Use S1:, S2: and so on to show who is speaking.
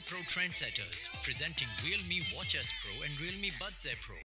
S1: Pro Trendsetters, presenting Realme Watch S Pro and Realme Buds Air Pro.